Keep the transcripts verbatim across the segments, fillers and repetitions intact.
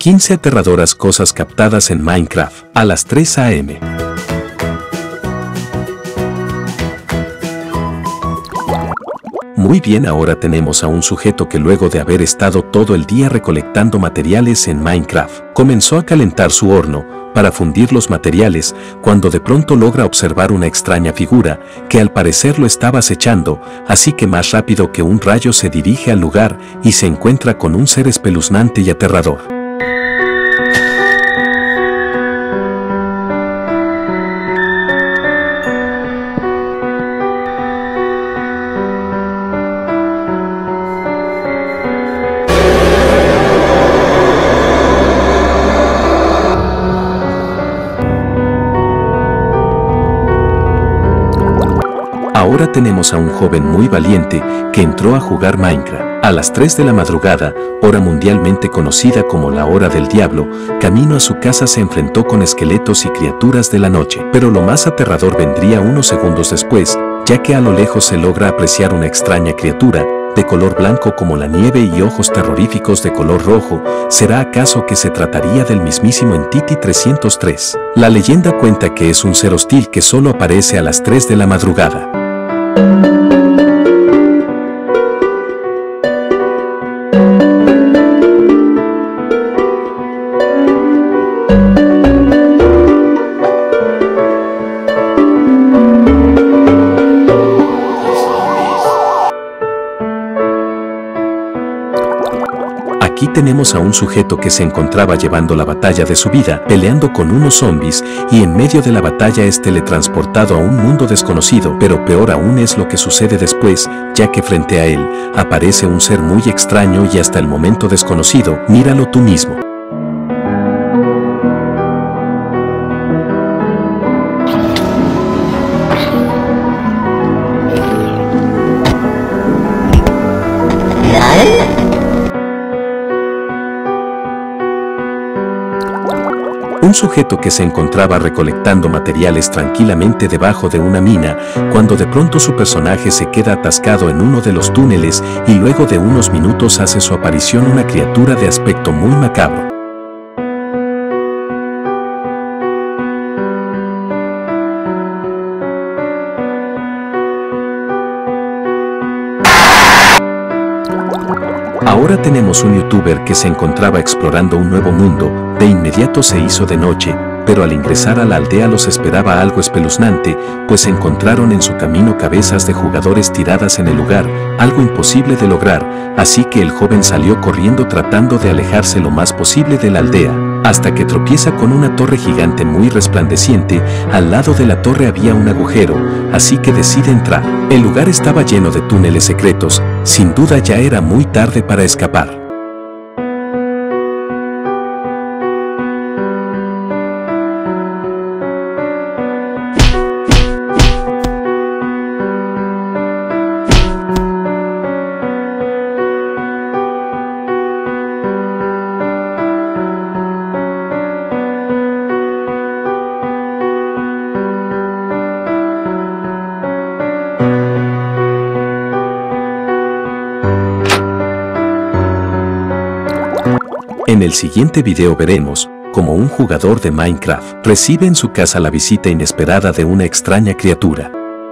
quince aterradoras cosas captadas en Minecraft a las tres a eme Muy bien, ahora tenemos a un sujeto que luego de haber estado todo el día recolectando materiales en Minecraft, comenzó a calentar su horno para fundir los materiales cuando de pronto logra observar una extraña figura que al parecer lo estaba acechando, así que más rápido que un rayo se dirige al lugar y se encuentra con un ser espeluznante y aterrador. Ahora tenemos a un joven muy valiente que entró a jugar Minecraft. A las tres de la madrugada, hora mundialmente conocida como la hora del diablo, camino a su casa se enfrentó con esqueletos y criaturas de la noche. Pero lo más aterrador vendría unos segundos después, ya que a lo lejos se logra apreciar una extraña criatura, de color blanco como la nieve y ojos terroríficos de color rojo. ¿Será acaso que se trataría del mismísimo Entity trescientos tres? La leyenda cuenta que es un ser hostil que solo aparece a las tres de la madrugada. Aquí tenemos a un sujeto que se encontraba llevando la batalla de su vida, peleando con unos zombies, y en medio de la batalla es teletransportado a un mundo desconocido, pero peor aún es lo que sucede después, ya que frente a él aparece un ser muy extraño y hasta el momento desconocido. Míralo tú mismo. Un sujeto que se encontraba recolectando materiales tranquilamente debajo de una mina, cuando de pronto su personaje se queda atascado en uno de los túneles y luego de unos minutos hace su aparición una criatura de aspecto muy macabro. Ahora tenemos un youtuber que se encontraba explorando un nuevo mundo. De inmediato se hizo de noche, pero al ingresar a la aldea los esperaba algo espeluznante, pues encontraron en su camino cabezas de jugadores tiradas en el lugar, algo imposible de lograr, así que el joven salió corriendo tratando de alejarse lo más posible de la aldea, hasta que tropieza con una torre gigante muy resplandeciente. Al lado de la torre había un agujero, así que decide entrar. El lugar estaba lleno de túneles secretos, sin duda ya era muy tarde para escapar. En el siguiente video veremos cómo un jugador de Minecraft recibe en su casa la visita inesperada de una extraña criatura.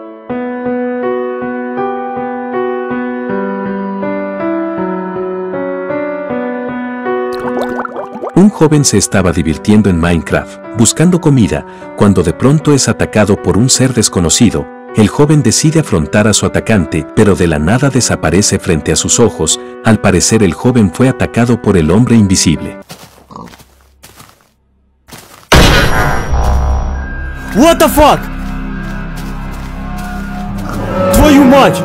Un joven se estaba divirtiendo en Minecraft, buscando comida, cuando de pronto es atacado por un ser desconocido. El joven decide afrontar a su atacante, pero de la nada desaparece frente a sus ojos. Al parecer el joven fue atacado por el hombre invisible. What the fuck? Твою мать!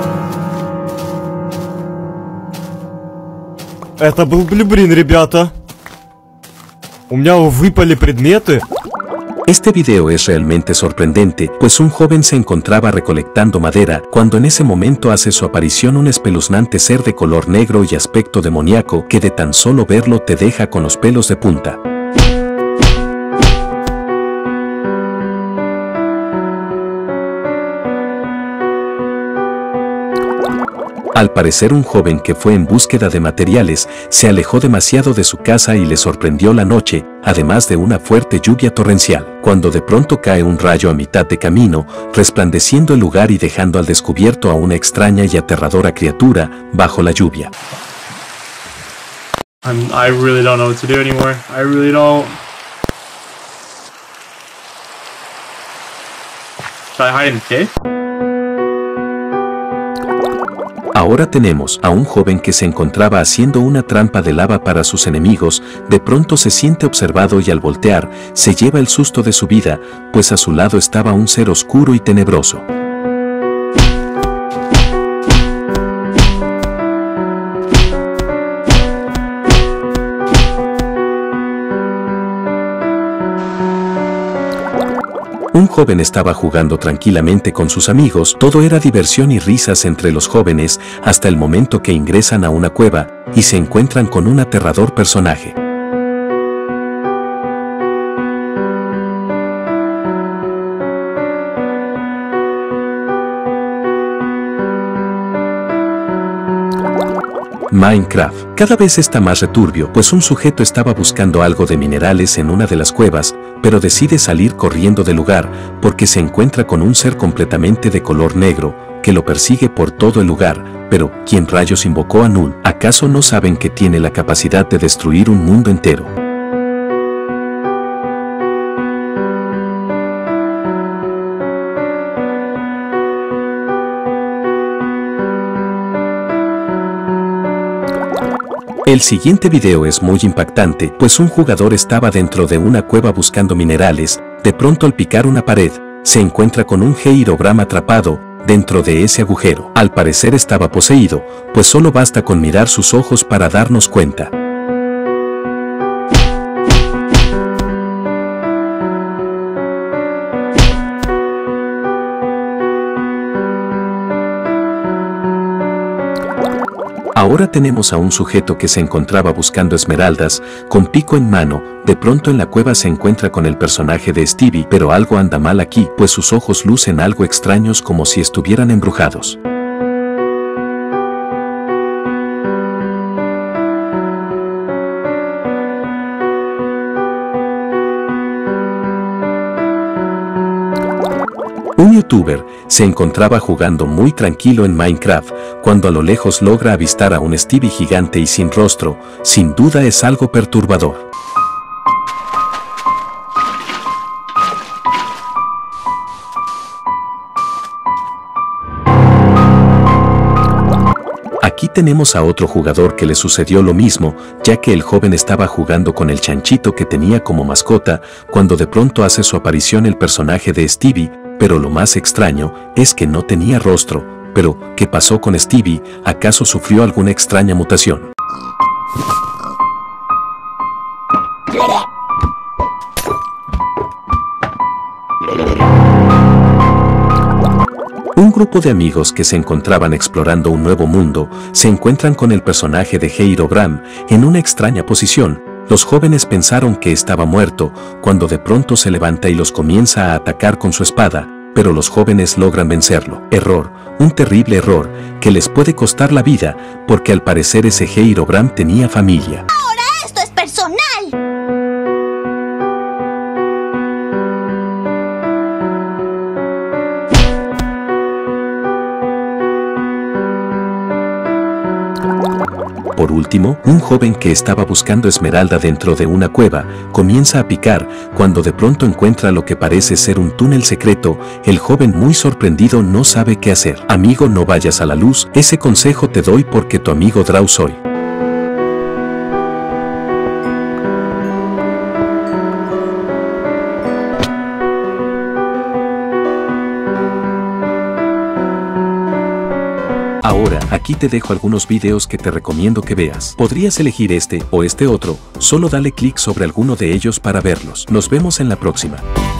Это был блин, ребята. У меня выпали предметы. Este video es realmente sorprendente, pues un joven se encontraba recolectando madera cuando en ese momento hace su aparición un espeluznante ser de color negro y aspecto demoníaco que de tan solo verlo te deja con los pelos de punta. Al parecer un joven que fue en búsqueda de materiales se alejó demasiado de su casa y le sorprendió la noche, además de una fuerte lluvia torrencial, cuando de pronto cae un rayo a mitad de camino, resplandeciendo el lugar y dejando al descubierto a una extraña y aterradora criatura bajo la lluvia. I'm, I really don't know what to do anymore. I really don't. Should I hide in the cave? Ahora tenemos a un joven que se encontraba haciendo una trampa de lava para sus enemigos, de pronto se siente observado y al voltear, se lleva el susto de su vida, pues a su lado estaba un ser oscuro y tenebroso. Un joven estaba jugando tranquilamente con sus amigos, todo era diversión y risas entre los jóvenes, hasta el momento que ingresan a una cueva y se encuentran con un aterrador personaje. Minecraft. Cada vez está más returbio, pues un sujeto estaba buscando algo de minerales en una de las cuevas, pero decide salir corriendo del lugar porque se encuentra con un ser completamente de color negro que lo persigue por todo el lugar. Pero, ¿quién rayos invocó a Null? ¿Acaso no saben que tiene la capacidad de destruir un mundo entero? El siguiente video es muy impactante, pues un jugador estaba dentro de una cueva buscando minerales, de pronto al picar una pared, se encuentra con un Herobrine atrapado dentro de ese agujero. Al parecer estaba poseído, pues solo basta con mirar sus ojos para darnos cuenta. Ahora tenemos a un sujeto que se encontraba buscando esmeraldas, con pico en mano, de pronto en la cueva se encuentra con el personaje de Stevie, pero algo anda mal aquí, pues sus ojos lucen algo extraños como si estuvieran embrujados. Un youtuber se encontraba jugando muy tranquilo en Minecraft cuando a lo lejos logra avistar a un Stevie gigante y sin rostro. Sin duda es algo perturbador. Aquí tenemos a otro jugador que le sucedió lo mismo, ya que el joven estaba jugando con el chanchito que tenía como mascota, cuando de pronto hace su aparición el personaje de Stevie, pero lo más extraño es que no tenía rostro. Pero, ¿qué pasó con Stevie? ¿Acaso sufrió alguna extraña mutación? Un grupo de amigos que se encontraban explorando un nuevo mundo se encuentran con el personaje de Herobrine en una extraña posición. Los jóvenes pensaron que estaba muerto, cuando de pronto se levanta y los comienza a atacar con su espada, pero los jóvenes logran vencerlo. Error, un terrible error, que les puede costar la vida, porque al parecer ese Herobrine tenía familia. ¡Ahora esto es personal! Por último, un joven que estaba buscando esmeralda dentro de una cueva, comienza a picar, cuando de pronto encuentra lo que parece ser un túnel secreto. El joven muy sorprendido no sabe qué hacer. Amigo, no vayas a la luz, ese consejo te doy porque tu amigo Draw soy. Ahora, aquí te dejo algunos videos que te recomiendo que veas. Podrías elegir este o este otro, solo dale clic sobre alguno de ellos para verlos. Nos vemos en la próxima.